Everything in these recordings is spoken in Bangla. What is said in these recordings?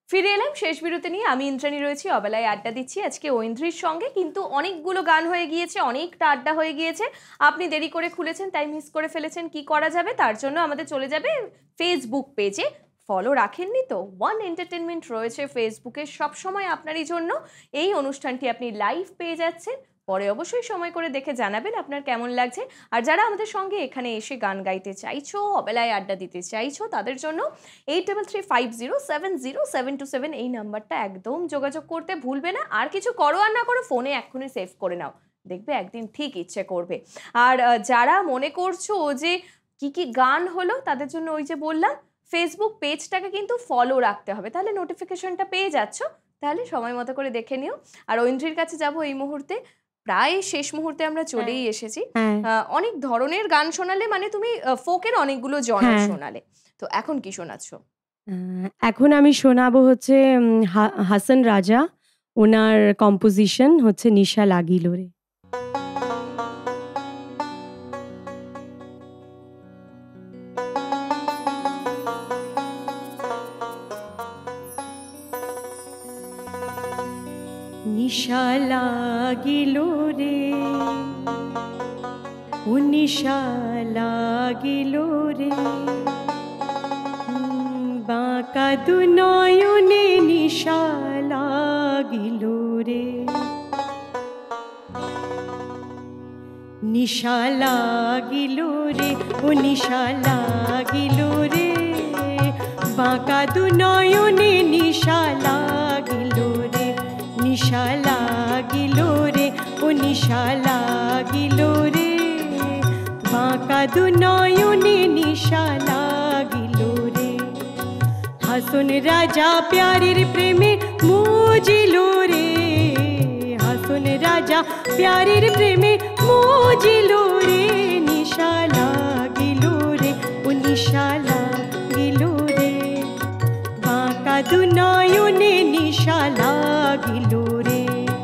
ফিরে এলাম শেষ বিরতি নিয়ে। আমি ইন্দ্রাণী রয়েছি, অবেলায় আড্ডা দিচ্ছি আজকে ঐন্দ্রির সঙ্গে। কিন্তু অনেকগুলো গান হয়ে গিয়েছে, অনেকটা আড্ডা হয়ে গিয়েছে। আপনি দেরি করে খুলেছেন তাই মিস করে ফেলেছেন। কি করা যাবে? তার জন্য আমাদের চলে যাবে ফেসবুক পেজে। ফলো রাখেননি তো? ওয়ান এন্টারটেনমেন্ট রয়েছে ফেসবুকে সবসময় আপনারই জন্য। এই অনুষ্ঠানটি আপনি লাইভ পেয়ে যাচ্ছেন। পরে অবশ্যই সময় করে দেখে জানাবেন আপনার কেমন লাগছে। আর যারা আমাদের সঙ্গে এখানে এসে গান গাইতে চাইছো, অবেলায় আড্ডা দিতে চাইছো, তাদের জন্য 8335070727 এই নাম্বারটা একদম যোগাযোগ করতে ভুলবে না। আর কিছু করো আর না করো, ফোনে এক্ষুনি সেভ করে নাও, দেখবে একদিন ঠিক ইচ্ছে করবে। আর যারা মনে করছো যে কি কি গান হলো, তাদের জন্য ওই যে বললাম ফেসবুক পেজটাকে কিন্তু ফলো রাখতে হবে, তাহলে নোটিফিকেশনটা পেয়ে যাচ্ছ। তাহলে সময় মতো করে দেখে নিও। আর ঐন্দ্রির কাছে যাব এই মুহূর্তে, প্রায় শেষ মুহূর্তে আমরা চলেই এসেছি। অনেক ধরনের গান শোনালে, মানে তুমি ফোকের অনেকগুলো জনর শোনালে, তো এখন কি শোনাচ্ছো? এখন আমি শোনাবো হচ্ছে হাসান রাজা, ওনার কম্পোজিশন হচ্ছে নিশা লাগিল রে। নিশা লাগিল রে, ও নিশা লাগিল রে, বাঁকা দু নয়নে নিশা লাগিল রে, নিশা লাগিল রে, ও নিশা লাগিল রে, বাঁকা দু নয়নে নিশা লাগিল রে, নিশা লাগিল রে, ও নিশা লাগিল রে, বাঁকা দু নয়নে নিশা লাগিল রে। হাসন রাজা প্যারির প্রেমে মজিল রে, হাসন রাজা প্যারির প্রেমে মজিল রে, নিশা লাগিল রে, ও নিশা লাগিল রে, বাঁকা দু নয়নে নিশা লাগিল রে।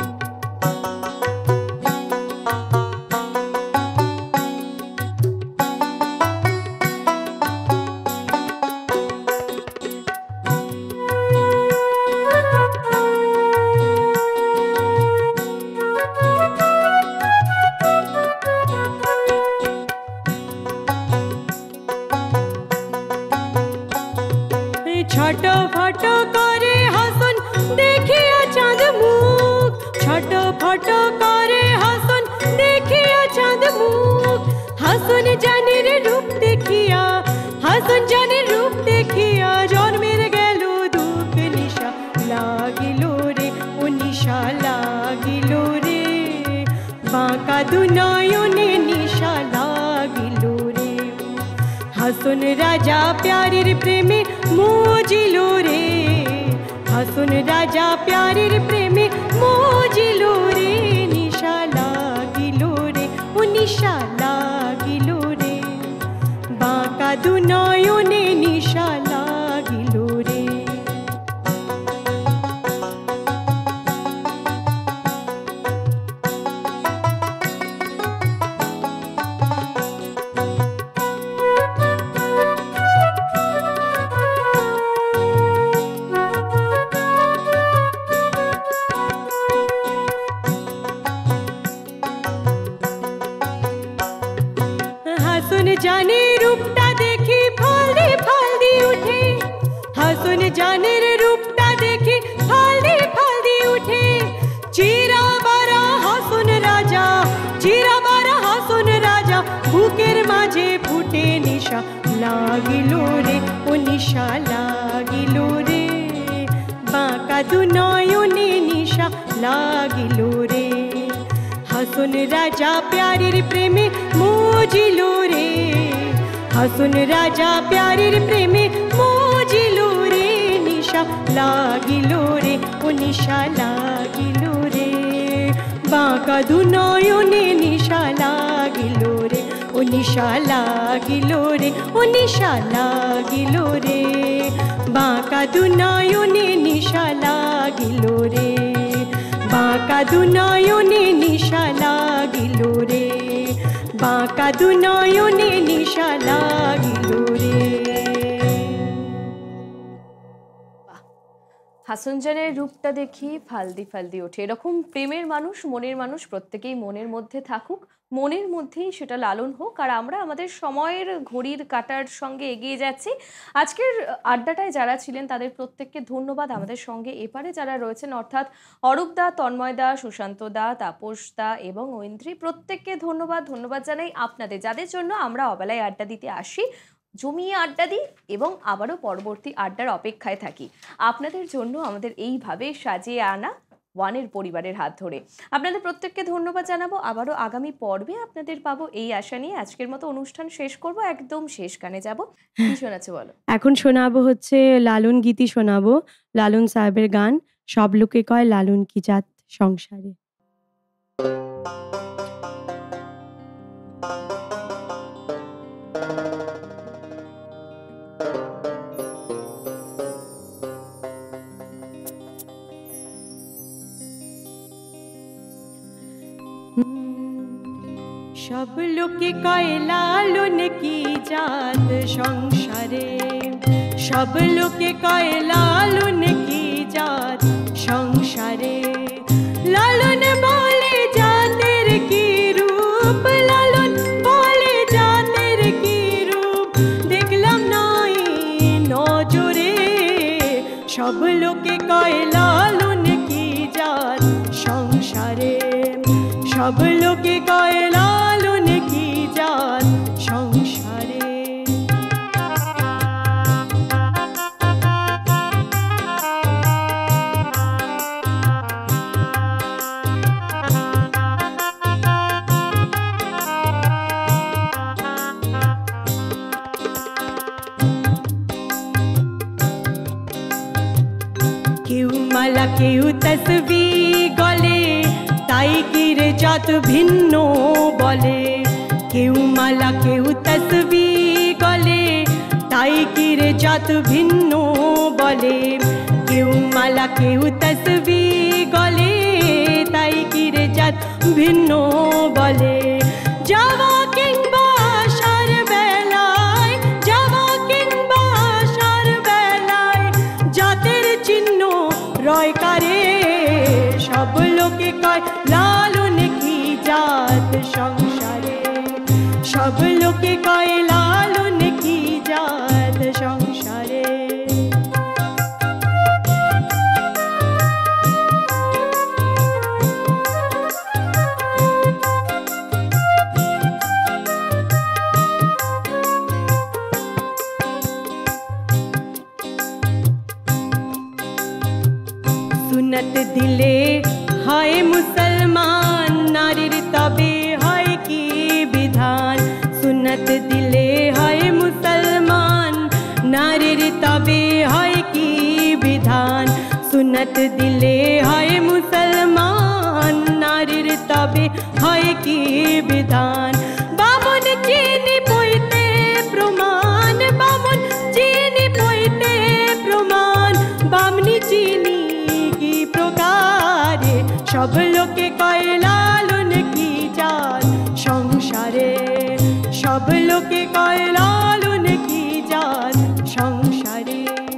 ছটফট করে হাসন দেখিয়া চাঁদ মুখ, ছটফট করে হাসন দেখিয়া চাঁদ মুখ, হাসন জানের রূপ দেখিয়া, হাসন জানের রূপ দেখিয়া জন্মের গেল দুঃখ, নিশা লাগিল রে, ও নিশা লাগিল রে, বাঁকা দু নয়নে নিশা লাগিল রে। হাসন রাজা প্যারির প্রেমে মজিল রে, হাসন রাজা প্যারির প্রেমে মজিল রে, নিশা লাগিল রে, ও নিশা লাগিল রে, বাঁকা দু নয়নে নিশা লাগিল রে। হাসন জানের রূপটা দেখি ফালদি ফালদি উঠে, হাসন জানের রূপটা দেখি ফালদি ফালদি উঠে, চিরাবারা হাসন রাজা, চিরাবারা হাসন রাজা, বুকের মাঝে ফুটে নিশা লাগিল রে, ও নিশা লাগিল রে, বাঁকা দু নয়নে নিশা লাগিল রে। হাসন রাজা প্যারির প্রেমে মজিল রে, হাসন রাজা প্যারির প্রেমে মজিল রে, নিশা লাগিল রে, ও নিশা লাগিল রে, বাঁকা দু নয়নে নিশা লাগিল রে, ও নিশা লাগিল রে, ও নিশা লাগিল রে, বাঁকা দু নয়নে নিশা লাগিল রে, বাঁকা দু নয়নে নিশা লাগিল রে, বাঁকা দু নয়নে নিশা লাগিল রে। হাসনজানের রূপটা দেখি ফালদি ফালদি ওঠে, এরকম প্রেমের মানুষ, মনের মানুষ প্রত্যেকেই মনের মধ্যে থাকুক, মনের মধ্যেই সেটা লালন হোক। আর আমরা আমাদের সময়ের ঘড়ির কাঁটার সঙ্গে এগিয়ে যাচ্ছি। আজকের আড্ডাটায় যারা ছিলেন তাদের প্রত্যেককে ধন্যবাদ। আমাদের সঙ্গে এপারে যারা রয়েছেন অর্থাৎ অরূপ দা, তন্ময় দা, সুশান্ত দা, তাপস দা এবং ঐন্দ্রী, প্রত্যেককে ধন্যবাদ। ধন্যবাদ জানাই আপনাদের, যাদের জন্য আমরা অবেলায় আড্ডা দিতে আসি, জমিয়ে আড্ডা দিই এবং আবারও পরবর্তী আড্ডার অপেক্ষায় থাকি আপনাদের জন্য আমাদের এইভাবে সাজিয়ে আনা ওয়ানের পরিবারের হাত ধরে। আপনাদের প্রত্যেককে ধন্যবাদ জানাবো। আবারও আগামী পর্বে আপনাদের পাবো এই আশা নিয়ে আজকের মতো অনুষ্ঠান শেষ করব। একদম শেষ গানে যাব। কি শোনাচ্ছ বলো? এখন শোনাবো হচ্ছে লালন গীতি শোনাবো, লালন সাহেবের গান, সব লোকে কয় লালন কি জাত সংসারে। সব লোকে কয় লালন কি জাত সংসারে, সব লোকে কয় লালন কি জাত সংসারে। লালন বলে জাতের কি রূপ, লালন বলে জাতের কি রূপ, দেখলাম নাই নজরে। সব লোকে কয় লালন কি জাত সংসারে, সব লোকে কয় লালন কি জাত সংসারে। কেউ মালা কেউ তসবি গলে, তাই কির জাত ভিন্ন বলে। কেউ মালা কেউ তসবি গলে, তাই কির জাত ভিন্ন বলে। কেউ মালা কেউ তসবি গলে, তাই কির জাত ভিন্ন বলে। যাওয়া কিংবা আসার বেলায়, যাওয়া কিংবা আসার বেলায়, জাতের চিহ্ন রয় কারে। সব লোকে কয় লালন কি জাত সংসারে, সব লোকে কয় লালন কি জাত সংসারে। সুন্নত দিলে হয় মুসলমান, নারীর তবে হয় কি বিধান। সুন্নত দিলে হয় মুসলমান, নারীর তবে হয় কি বিধান। সুন্নত দিলে হয় মুসলমান, নারীর তবে হয় কি বিধান। বামন চিনি পইতে প্রমাণ, বামন চিনি পইতে প্রমাণ, বামনি চিনি কি প্রকারে। সব লোকে কয় লালন কি জাত সংসারে, সব লোকে কয় লালন কি জাত সংসারে।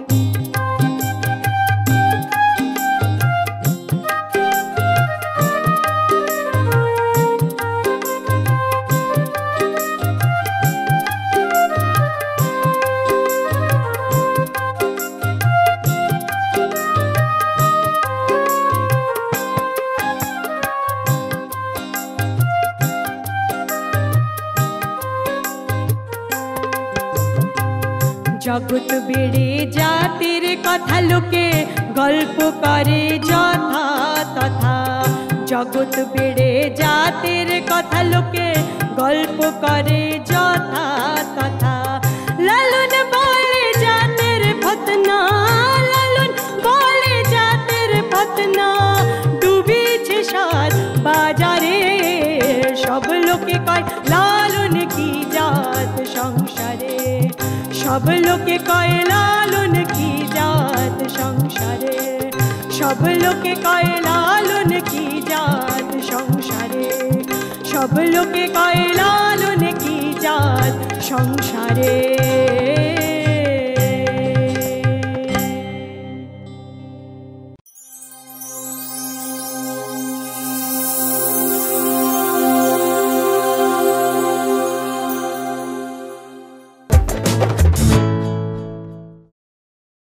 জগৎ বেড়ে জাতির কথা লোকে গল্প করে যথা তথা। জগৎ বেড়ে জাতির কথা লোকে গল্প করে যথা তথা। লালন বলে জাতের ফতনা, লালন বলে জাতের ফতনা, ডুবিছে সাত বাজারে। সব লোকে কয় লালন কি জাত সংসারে, সব লোকে কয় লালন কি জাত সংসারে। সব লোকে কয় লালন কি জাত সংসারে, সব লোকে কয় লালন কি জাত সংসারে।